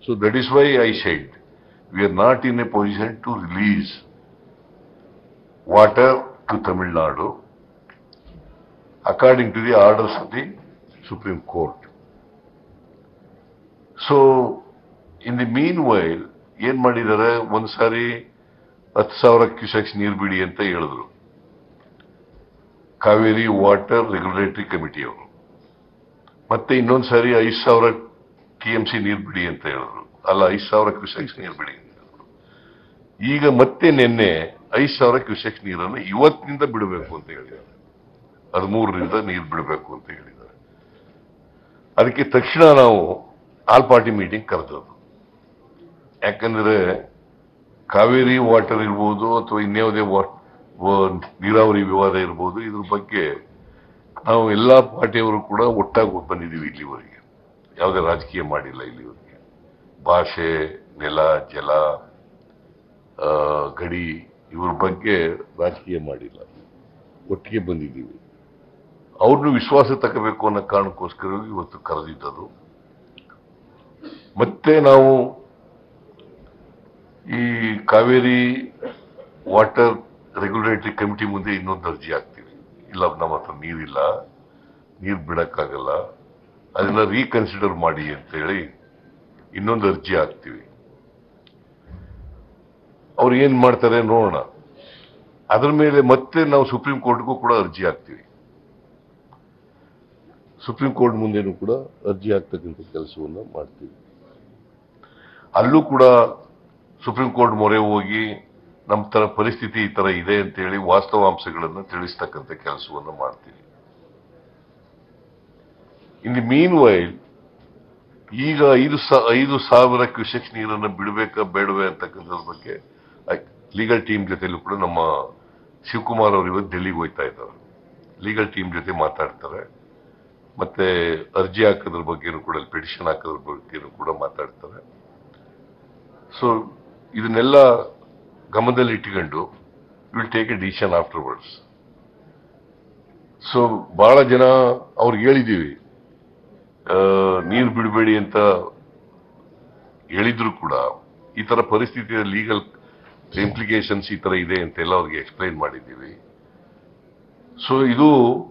So that is why I said we are not in a position to release water to Tamil Nadu according to the orders of the Supreme Court. So in the meanwhile ಏನ್ ಮಾಡಿದ್ದಾರೆ, ಒಂದ್ಸಾರಿ 10,000 cusecs ನೀರು ಬಿಡಿ ಅಂತ ಹೇಳಿದ್ರು Kaveri water regulatory committee ಅವರು. ಮತ್ತೆ ಇನ್ನೊಂದ್ಸಾರಿ 5,000 TMC ನೀರು ಬಿಡಿ ಅಂತ ಹೇಳಿದ್ರು. ಅಲ್ಲ, 5,000 ಕ್ಯೂಸೆಕ್ಸ್ ನೀರು ಬಿಡಿ ಅಂತ ಹೇಳಿದ್ರು. ಈಗ ಮತ್ತೆ ನಿನ್ನೆ 5,000 ಕ್ಯೂಸೆಕ್ಸ್ ನೀರನ್ನು ಇವತ್ತಿನಿಂದ ಬಿಡಬೇಕು ಅಂತ ಹೇಳಿದ್ದಾರೆ. 13ರಿಂದ ನೀರು ಬಿಡಬೇಕು ಅಂತ ಹೇಳಿದ್ದಾರೆ. ಅದಕ್ಕೆ ತಕ್ಷಣ ನಾವು ಆಲ್ ಪಾರ್ಟಿ ಮೀಟಿಂಗ್ ಕರೆದದ್ದು. ಯಾಕಂದ್ರೆ ಕಾವೇರಿ ವಾಟರ್ ಇರ್ಬೋದು ಅಥವಾ ಇನ್ಯಾವುದೇ ನೀರಾವರಿ ವಿವಾದ ಇರ್ಬೋದು, ಇದ್ರ ಬಗ್ಗೆ ನಾವು ಎಲ್ಲಾ ಪಾರ್ಟಿಯವರು ಕೂಡ ಒಟ್ಟಾಗಿ ಬಂದಿದ್ದೀವಿ. ಇಲ್ಲಿವರೆಗೆ ಯಾವುದೇ ರಾಜಕೀಯ ಮಾಡಿಲ್ಲ. ಇಲ್ಲಿವರೆಗೆ ಭಾಷೆ, ನೆಲ, ಜಲ, ಗಡಿ ಇವ್ರ ಬಗ್ಗೆ ರಾಜಕೀಯ ಮಾಡಿಲ್ಲ. ಒಟ್ಟಿಗೆ ಬಂದಿದ್ದೀವಿ. ಅವ್ರನ್ನು ವಿಶ್ವಾಸ ತಗೋಬೇಕು ಅನ್ನೋ ಕಾರಣಕ್ಕೋಸ್ಕರ ಇವತ್ತು ಕರೆದಿದ್ದದು. ಮತ್ತೆ ನಾವು ಈ ಕಾವೇರಿ ವಾಟರ್ ರೆಗ್ಯುಲೇಟರಿ ಕಮಿಟಿ ಮುಂದೆ ಇನ್ನೊಂದು ಅರ್ಜಿ ಹಾಕ್ತೀವಿ. ಇಲ್ಲ, ನಮ್ಮ ಹತ್ರ ನೀರಿಲ್ಲ, ನೀರು ಬಿಡಕ್ಕಾಗಲ್ಲ, ಅದನ್ನ ರೀಕನ್ಸಿಡರ್ ಮಾಡಿ ಅಂತ ಹೇಳಿ ಇನ್ನೊಂದು ಅರ್ಜಿ ಹಾಕ್ತೀವಿ. ಅವ್ರು ಏನ್ ಮಾಡ್ತಾರೆ ನೋಡೋಣ. ಅದ್ರ ಮೇಲೆ ಮತ್ತೆ ನಾವು ಸುಪ್ರೀಂ ಕೋರ್ಟ್ಗೂ ಕೂಡ ಅರ್ಜಿ ಹಾಕ್ತೀವಿ. ಸುಪ್ರೀಂ ಕೋರ್ಟ್ ಮುಂದೆನೂ ಕೂಡ ಅರ್ಜಿ ಹಾಕ್ತಕ್ಕಂಥ ಕೆಲಸವನ್ನ ಮಾಡ್ತೀವಿ. ಅಲ್ಲೂ ಕೂಡ ಸುಪ್ರೀಂ ಕೋರ್ಟ್ ಮೊರೆ ಹೋಗಿ ನಮ್ಮ ತರ ಪರಿಸ್ಥಿತಿ ಈ ತರ ಇದೆ ಅಂತ ಹೇಳಿ ವಾಸ್ತವಾಂಶಗಳನ್ನು ತಿಳಿಸ್ತಕ್ಕಂಥ ಕೆಲಸವನ್ನ ಮಾಡ್ತೀವಿ. ಇನ್ ದಿ ಮೀನ್ ವೈಲ್ ಈಗ 5,000 ಕ್ಯೂಸೆಕ್ಸ್ ನೀರನ್ನು ಬಿಡಬೇಕಾ ಬೇಡವೇ ಅಂತಕ್ಕಂಥದ್ರ ಬಗ್ಗೆ ಲೀಗಲ್ ಟೀಮ್ ಜೊತೆಲೂ ಕೂಡ ನಮ್ಮ ಶಿವಕುಮಾರ್ ಅವರು ಇವತ್ತು ಡೆಲ್ಲಿಗೆ ಹೋಗ್ತಾ ಇದ್ದಾರೆ. ಲೀಗಲ್ ಟೀಮ್ ಜೊತೆ ಮಾತಾಡ್ತಾರೆ. ಮತ್ತೆ ಅರ್ಜಿ ಹಾಕೋದ್ರ ಬಗ್ಗೆನೂ ಕೂಡ, ಪಿಟಿಷನ್ ಹಾಕೋದ್ರ ಬಗ್ಗೆನೂ ಕೂಡ ಮಾತಾಡ್ತಾರೆ. ಸೊ ಇದನ್ನೆಲ್ಲ ಗಮನದಲ್ಲಿ ಇಟ್ಕೊಂಡು will take a decision afterwards. So ಬಹಳ ಜನ ಅವ್ರಿಗೆ ಹೇಳಿದೀವಿ, ನೀರು ಬಿಡಬೇಡಿ ಅಂತ ಹೇಳಿದ್ರು ಕೂಡ ಈ ತರ ಪರಿಸ್ಥಿತಿಯ ಲೀಗಲ್ ಇಂಪ್ಲಿಕೇಶನ್ಸ್ ಈ ತರ ಇದೆ ಅಂತೆಲ್ಲ ಅವ್ರಿಗೆ ಎಕ್ಸ್ಪ್ಲೈನ್ ಮಾಡಿದ್ದೀವಿ. ಸೊ ಇದು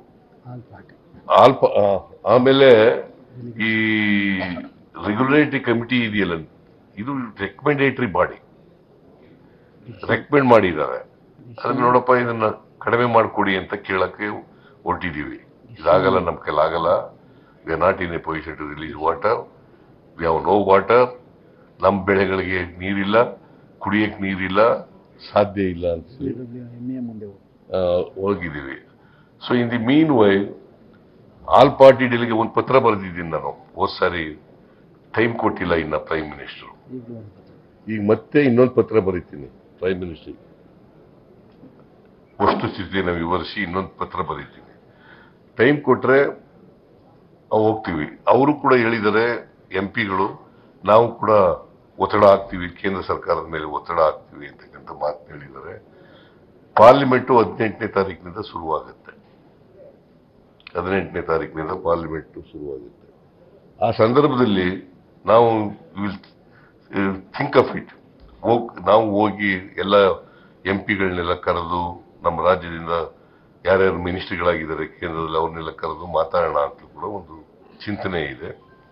ಆಮೇಲೆ ಈ ರೆಗ್ಯುಲೇಟರಿ ಕಮಿಟಿ ಇದೆಯಲ್ಲ, ಇದು ರೆಕಮೆಂಡೇಟರಿ ಬಾಡಿ, ರೆಕಮೆಂಡ್ ಮಾಡಿದ್ದಾರೆ. ಅದನ್ನ ನೋಡಪ್ಪ, ಇದನ್ನ ಕಡಿಮೆ ಮಾಡಿಕೊಡಿ ಅಂತ ಕೇಳಕ್ಕೆ ಹೊರಟಿದ್ದೀವಿ. ಇದಾಗಲ್ಲ, ನಮ್ಮ ಕೈಲಾಗಲ್ಲ. We are not in a position to release water. We have no water. ನಮ್ಮ ಬೆಳೆಗಳಿಗೆ ನೀರಿಲ್ಲ, ಕುಡಿಯಕ್ಕೆ ನೀರಿಲ್ಲ, ಸಾಧ್ಯ ಇಲ್ಲ ಅಂತ ಹೋಗಿದ್ದೀವಿ. So in the meanwhile all party ಡೆಲಿಗೆ ಒಂದು ಪತ್ರ ಬರೆದಿದ್ದೀನಿ ನಾನು. ಹೋದ್ ಸಾರಿ ಟೈಮ್ ಕೊಟ್ಟಿಲ್ಲ ಇನ್ನ ಪ್ರೈಮ್ ಮಿನಿಸ್ಟರ್. ಈಗ ಮತ್ತೆ ಇನ್ನೊಂದು ಪತ್ರ ಬರೀತೀನಿ ಪ್ರೈಮ್ ಮಿನಿಸ್ಟರ್ಗೆ. ವಸ್ತುಸ್ಥಿತಿಯನ್ನು ವಿವರಿಸಿ ಇನ್ನೊಂದು ಪತ್ರ ಬರೀತೀನಿ. ಟೈಮ್ ಕೊಟ್ರೆ ಹೋಗ್ತೀವಿ. ಅವರು ಕೂಡ ಹೇಳಿದ್ದಾರೆ, ಎಂಪಿಗಳು, ನಾವು ಕೂಡ ಒತ್ತಡ ಹಾಕ್ತೀವಿ, ಕೇಂದ್ರ ಸರ್ಕಾರದ ಮೇಲೆ ಒತ್ತಡ ಹಾಕ್ತೀವಿ ಅಂತಕ್ಕಂಥ ಮಾತು ಹೇಳಿದ್ದಾರೆ. ಪಾರ್ಲಿಮೆಂಟು 18ನೇ ತಾರೀಕಿನಿಂದ ಶುರುವಾಗುತ್ತೆ. 18ನೇ ತಾರೀಕಿನಿಂದ ಪಾರ್ಲಿಮೆಂಟ್ ಶುರುವಾಗುತ್ತೆ. ಆ ಸಂದರ್ಭದಲ್ಲಿ ನಾವು ವಿಲ್ ಥಿಂಕ್ ಆಫ್ ಇಟ್. ನಾವು ಹೋಗಿ ಎಲ್ಲ ಎಂಪಿಗಳನ್ನೆಲ್ಲ ಕರೆದು, ನಮ್ಮ ರಾಜ್ಯದಿಂದ ಯಾರ್ಯಾರು ಮಿನಿಸ್ಟ್ರಿಗಳಾಗಿದ್ದಾರೆ ಕೇಂದ್ರದಲ್ಲಿ, ಅವ್ರನ್ನೆಲ್ಲ ಕರೆದು ಮಾತಾಡೋಣ ಅಂತ ಕೂಡ ಒಂದು ಚಿಂತನೆ ಇದೆ.